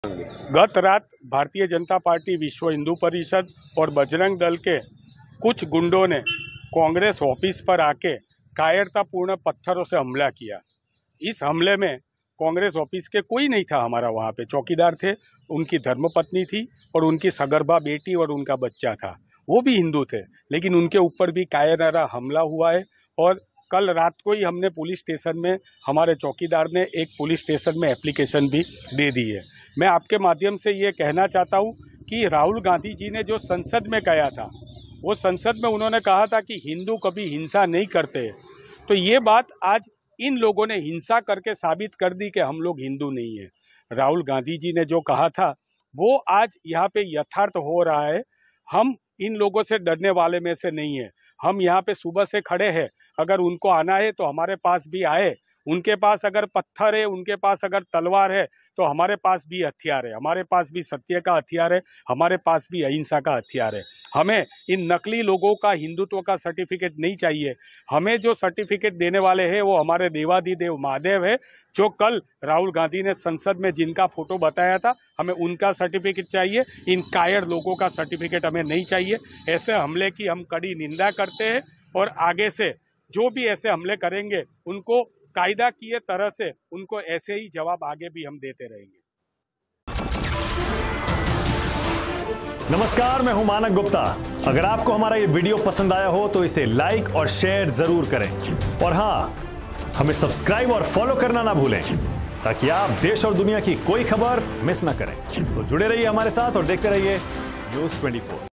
गत रात भारतीय जनता पार्टी, विश्व हिंदू परिषद और बजरंग दल के कुछ गुंडों ने कांग्रेस ऑफिस पर आके कायरतापूर्ण पत्थरों से हमला किया। इस हमले में कांग्रेस ऑफिस के कोई नहीं था, हमारा वहाँ पे चौकीदार थे, उनकी धर्मपत्नी थी और उनकी सगर्भा बेटी और उनका बच्चा था। वो भी हिंदू थे, लेकिन उनके ऊपर भी कायराना हमला हुआ है। और कल रात को ही हमने पुलिस स्टेशन में, हमारे चौकीदार ने एक पुलिस स्टेशन में एप्लीकेशन भी दे दी है। मैं आपके माध्यम से ये कहना चाहता हूँ कि राहुल गांधी जी ने जो संसद में कहा था, वो संसद में उन्होंने कहा था कि हिंदू कभी हिंसा नहीं करते। तो ये बात आज इन लोगों ने हिंसा करके साबित कर दी कि हम लोग हिंदू नहीं है। राहुल गांधी जी ने जो कहा था वो आज यहाँ पे यथार्थ हो रहा है। हम इन लोगों से डरने वाले में से नहीं है। हम यहाँ पे सुबह से खड़े हैं, अगर उनको आना है तो हमारे पास भी आए। उनके पास अगर पत्थर है, उनके पास अगर तलवार है, तो हमारे पास भी हथियार है। हमारे पास भी सत्य का हथियार है, हमारे पास भी अहिंसा का हथियार है। हमें इन नकली लोगों का हिंदुत्व का सर्टिफिकेट नहीं चाहिए। हमें जो सर्टिफिकेट देने वाले हैं वो हमारे देवाधिदेव महादेव है, जो कल राहुल गांधी ने संसद में जिनका फोटो बताया था, हमें उनका सर्टिफिकेट चाहिए। इन कायर लोगों का सर्टिफिकेट हमें नहीं चाहिए। ऐसे हमले की हम कड़ी निंदा करते हैं और आगे से जो भी ऐसे हमले करेंगे उनको कायदा की तरह से उनको ऐसे ही जवाब आगे भी हम देते रहेंगे। नमस्कार, मैं हूं मानक गुप्ता। अगर आपको हमारा ये वीडियो पसंद आया हो तो इसे लाइक और शेयर जरूर करें, और हां, हमें सब्सक्राइब और फॉलो करना ना भूलें ताकि आप देश और दुनिया की कोई खबर मिस ना करें। तो जुड़े रहिए हमारे साथ और देखते रहिए News 24।